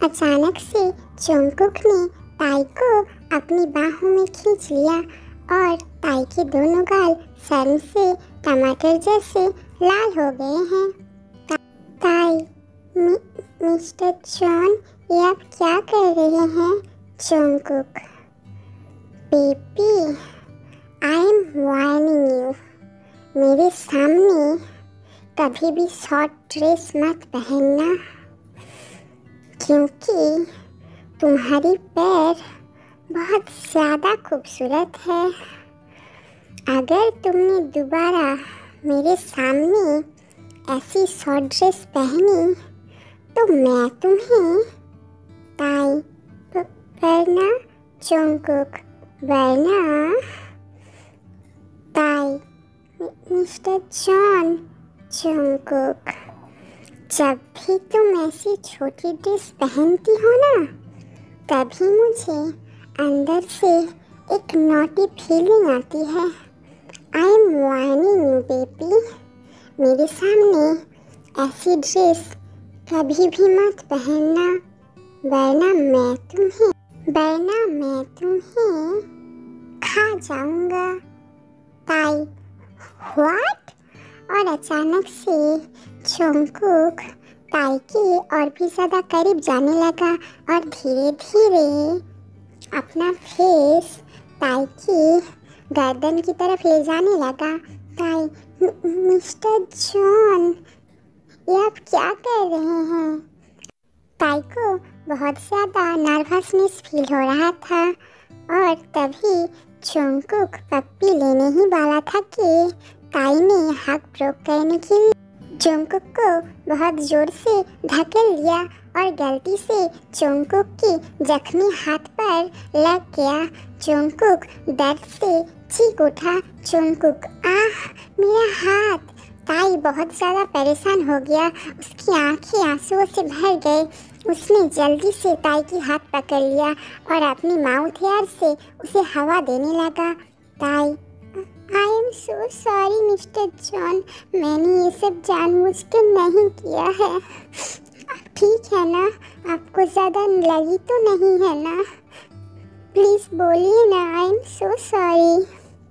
अचानक से जंगकुक ने ताई को अपनी बाहों में खींच लिया और ताई के दोनों गाल शर्म से टमाटर जैसे लाल हो गए हैं। ताई, मिस्टर जॉन, ये आप क्या कर रहे हैं? Jungkook, baby, I am warning you, मेरे सामने कभी भी शॉर्ट ड्रेस मत पहनना, क्योंकि तुम्हारी पैर बहुत ज़्यादा खूबसूरत है। अगर तुमने दोबारा मेरे सामने ऐसी शॉर्ट ड्रेस पहनी तो मैं तुम्हें ताई, वरना जंगकुक, वरना ताई, मिस्टर जॉन, जंगकुक, जब भी तुम ऐसी छोटी ड्रेस पहनती हो ना, तभी मुझे अंदर से एक नॉटी फीलिंग आती है। I am warning you baby, मेरे सामने ऐसी ड्रेस कभी भी मत पहनना, वरना मैं तुम्हें खा जाऊंगा। ताई, व्हाट? और अचानक से जंगकुक ताई के और भी ज़्यादा करीब जाने लगा और धीरे धीरे अपना फेस ताई की गर्दन की तरफ ले जाने लगा। ताई, मिस्टर जॉन, ये आप क्या कर रहे हैं? ताई को बहुत ज़्यादा नर्वसनेस फील हो रहा था और तभी जंगकुक पप्पी लेने ही वाला था कि ताई ने हक ब्रोक करने के लिए जंगकुक को बहुत जोर से धकेल दिया और गलती से जंगकुक की जख्मी हाथ पर लग गया। जंगकुक दर्द से चीख उठा। जंगकुक, आह, मेरा हाथ! ताई बहुत ज़्यादा परेशान हो गया, उसकी आंखें आंसुओं से भर गए। उसने जल्दी से ताई की हाथ पकड़ लिया और अपनी माउथ एयर से उसे हवा देने लगा। ताई, I am so sorry mister John, मैंने ये सब जानबूझ के नहीं किया है। ठीक है ना? आपको ज़्यादा लगी तो नहीं है ना? प्लीज़ बोलिए ना, I am so sorry.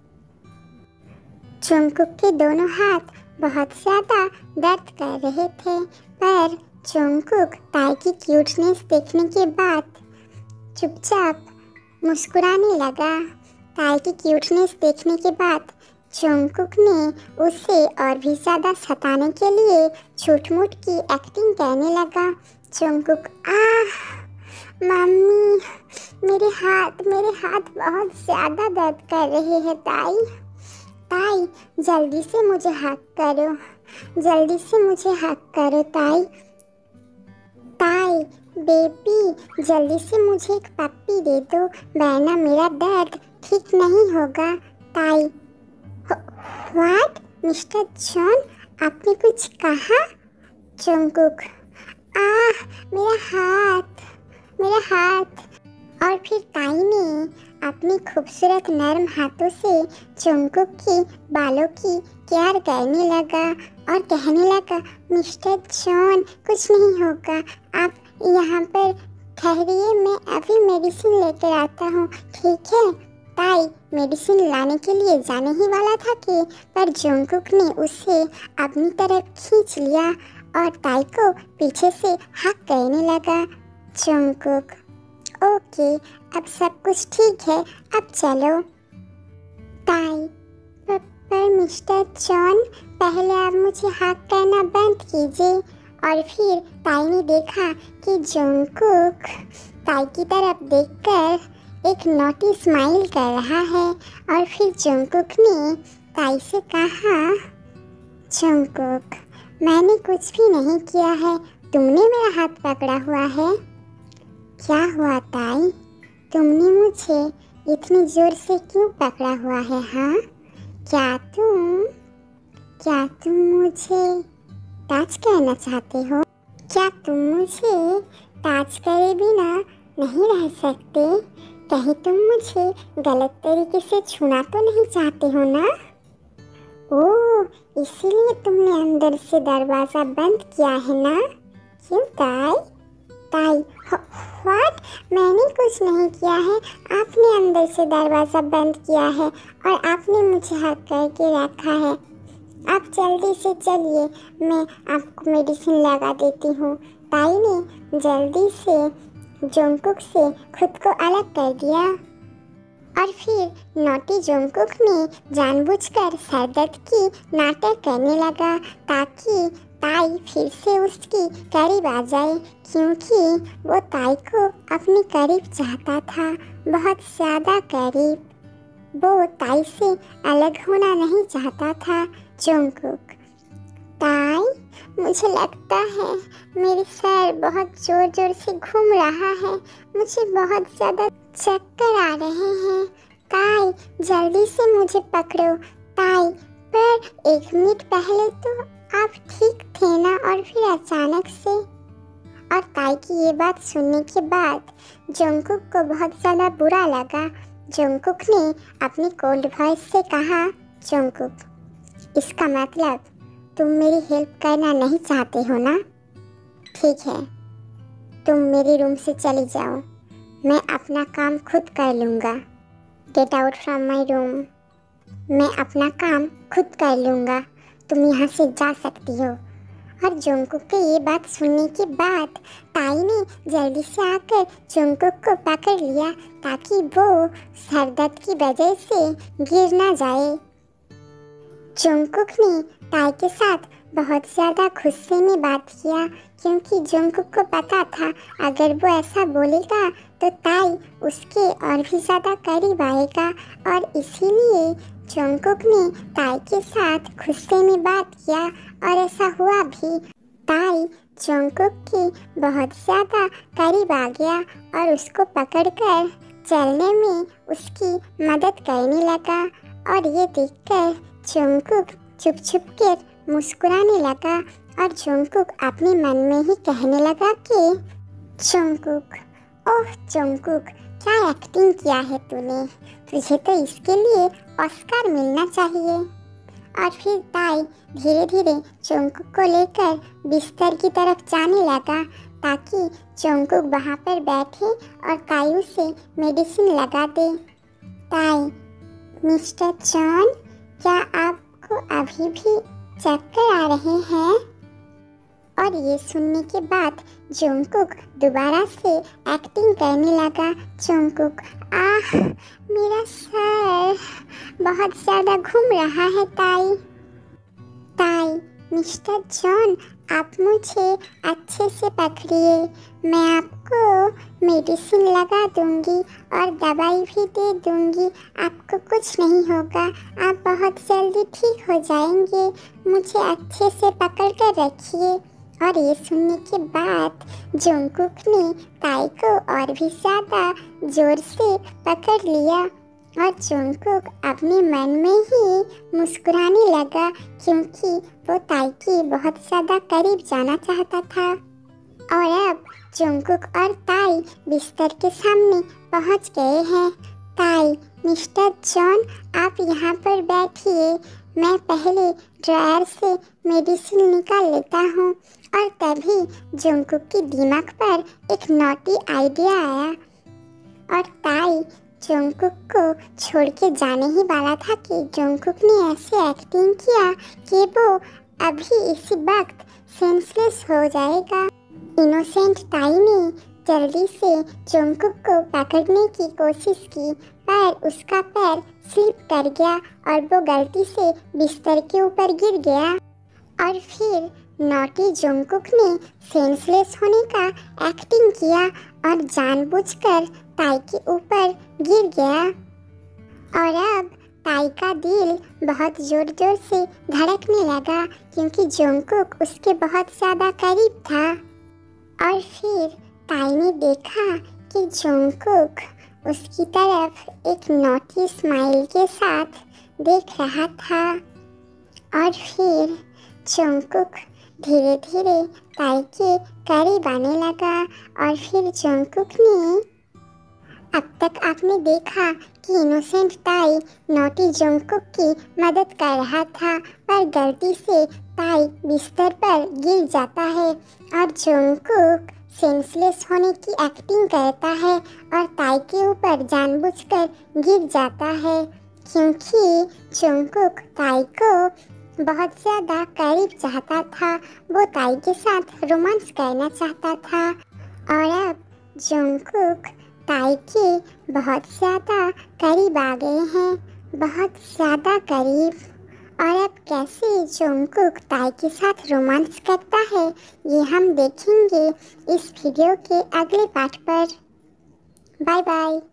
Jungkook के दोनों हाथ बहुत ज़्यादा दर्द कर रहे थे, पर जंगकुक ताई की क्यूटनेस देखने के बाद चुपचाप मुस्कुराने लगा। ताई की क्यूटनेस देखने के बाद जंगकुक ने उसे और भी ज़्यादा सताने के लिए झूठ-मूठ की एक्टिंग करने लगा। जंगकुक, आह, मम्मी, मेरे हाथ बहुत ज़्यादा दर्द कर रहे हैं। ताई, ताई, जल्दी से मुझे हक करो, जल्दी से मुझे हक करो। ताई, ताई, बेबी, जल्दी से मुझे एक पप्पी दे दो, वरना मेरा दर्द ठीक नहीं होगा। ताई, व्हाट? मिस्टर जॉन, आपने कुछ कहा? जंगकुक, आह, मेरा हाथ। और फिर ताई ने अपने खूबसूरत नरम हाथों से जंगकुक की बालों की केयर करने लगा और कहने लगा, मिस्टर जॉन, कुछ नहीं होगा, आप यहाँ पर ठहरिए, मैं अभी मेडिसिन लेकर आता हूँ, ठीक है? ताई मेडिसिन लाने के लिए जाने ही वाला था कि पर जंगकुक ने उसे अपनी तरफ खींच लिया और ताई को पीछे से हक करने लगा। जंगकुक, ओके, अब सब कुछ ठीक है, अब चलो। ताई, पर मिस्टर जॉन, पहले आप मुझे हक करना बंद कीजिए। और फिर ताई ने देखा कि जंगकुक ताई की तरफ देखकर एक नॉटी स्माइल कर रहा है और फिर जंगकुक ने ताई से कहा, जंगकुक, मैंने कुछ भी नहीं किया है, तुमने मेरा हाथ पकड़ा हुआ है। क्या हुआ ताई, तुमने मुझे इतनी जोर से क्यों पकड़ा हुआ है? हाँ, क्या तुम मुझे टच करना चाहते हो? क्या तुम मुझे टच करे बिना नहीं रह सकते? कहीं तुम मुझे गलत तरीके से छूना तो नहीं चाहते हो ना? ओह, इसीलिए तुमने अंदर से दरवाज़ा बंद किया है ना? क्यों ताई? ताई, व्हाट? मैंने कुछ नहीं किया है। आपने अंदर से दरवाज़ा बंद किया है और आपने मुझे हक करके रखा है। आप जल्दी से चलिए, मैं आपको मेडिसिन लगा देती हूँ। ताई ने जल्दी से जोंगकुक से खुद को अलग कर दिया और फिर नोटी जोंगकुक ने जानबूझकर सरदर्द की नाटक करने लगा ताकि ताई फिर से उसकी करीब आ जाए, क्योंकि वो ताई को अपने करीब चाहता था, बहुत ज़्यादा करीब। वो ताई से अलग होना नहीं चाहता था। जोंगकुक, ताई, मुझे लगता है मेरे सर बहुत ज़ोर ज़ोर से घूम रहा है। मुझे बहुत ज़्यादा चक्कर आ रहे हैं। ताई, जल्दी से मुझे पकड़ो। ताई, पर 1 मिनट पहले तो आप ठीक थे ना, और फिर अचानक से। और ताई की ये बात सुनने के बाद जोंगकुक को बहुत ज़्यादा बुरा लगा। जोंगकुक ने अपनी कोल्ड वॉइस से कहा, जोंगकुक, इसका मतलब तुम मेरी हेल्प करना नहीं चाहते हो ना? ठीक है, तुम मेरे रूम से चली जाओ, मैं अपना काम खुद कर लूँगा। Get out from my room. मैं अपना काम खुद कर लूँगा, तुम यहाँ से जा सकती हो। और जोंगकुक के ये बात सुनने के बाद ताई ने जल्दी से आकर जोंगकुक को पकड़ लिया ताकि वो सरदर्द की वजह से गिर ना जाए। जोंगकुक ने ताई के साथ बहुत ज़्यादा गुस्से में बात किया, क्योंकि जोंगकुक को पता था अगर वो ऐसा बोलेगा तो ताई उसके और भी ज़्यादा करीब आएगा, और इसीलिए जोंगकुक ने ताई के साथ गुस्से में बात किया और ऐसा हुआ भी। ताई जोंगकुक के बहुत ज़्यादा करीब आ गया और उसको पकड़कर चलने में उसकी मदद करने लगा। और ये देखकर जोंगकुक चुप चुप कर मुस्कुराने लगा और जोंगकुक अपने मन में ही कहने लगा कि जोंगकुक, ओह जोंगकुक, क्या एक्टिंग किया है तूने, तुझे तो इसके लिए ऑस्कर मिलना चाहिए। और फिर ताई धीरे धीरे जोंगकुक को लेकर बिस्तर की तरफ जाने लगा ताकि जोंगकुक वहाँ पर बैठे और ताई उसे मेडिसिन लगा दे। ताई, मिस्टर जॉन, क्या आपको अभी भी चक्कर आ रहे हैं? और ये सुनने के बाद जोंगकुक दोबारा से एक्टिंग करने लगा। जोंगकुक, आह, मेरा सर बहुत ज़्यादा घूम रहा है ताई। ताई, मिस्टर जॉन, आप मुझे अच्छे से पकड़िए, मैं आपको मेडिसिन लगा दूंगी और दवाई भी दे दूंगी, आपको कुछ नहीं होगा, आप बहुत जल्दी ठीक हो जाएंगे, मुझे अच्छे से पकड़ कर रखिए। और ये सुनने के बाद जोंगकुक ने ताई को और भी ज़्यादा ज़ोर से पकड़ लिया और जोंगकुक अपने मन में ही मुस्कुराने लगा, क्योंकि वो ताई की बहुत ज़्यादा करीब जाना चाहता था। और अब जोंगकुक और ताई बिस्तर के सामने पहुंच गए हैं। ताई, मिस्टर जॉन, आप यहाँ पर बैठिए, मैं पहले ड्रायर से मेडिसिन निकाल लेता हूँ। और तभी जोंगकुक के दिमाग पर एक नॉटी आइडिया आया और ताई जोंगकुक को छोड़ के जाने ही वाला था कि जोंगकुक ने ऐसे एक्टिंग किया कि वो अभी इसी वक्त सेंसलेस हो जाएगा। इनोसेंट ताई ने जल्दी से जोंगकुक को पकड़ने की कोशिश की, पर उसका पैर स्लिप कर गया और वो गलती से बिस्तर के ऊपर गिर गया। और फिर नॉटी जोंगकुक ने सेंसलेस होने का एक्टिंग किया और जानबूझकर ताई के ऊपर गिर गया। और अब ताई का दिल बहुत ज़ोर ज़ोर से धड़कने लगा, क्योंकि जोंगकुक उसके बहुत ज़्यादा करीब था। और फिर ताई ने देखा कि जोंगकुक उसकी तरफ एक नॉटी स्माइल के साथ देख रहा था। और फिर जोंगकुक धीरे धीरे ताई के करीब आने लगा। और फिर जोंगकुक ने, अब तक आपने देखा कि इनोसेंट ताई नॉटी जोंगकुक की मदद कर रहा था, पर गलती से ताई बिस्तर पर गिर जाता है और जोंगकुक सेंसलेस होने की एक्टिंग करता है और ताई के ऊपर जानबूझकर गिर जाता है, क्योंकि जंगकुक ताई को बहुत ज़्यादा करीब चाहता था। वो ताई के साथ रोमांस करना चाहता था और अब जंगकुक ताई के बहुत ज़्यादा करीब आ गए हैं, बहुत ज़्यादा करीब। और अब कैसे जंगकुक ताई के साथ रोमांस करता है ये हम देखेंगे इस वीडियो के अगले पार्ट पर। Bye bye.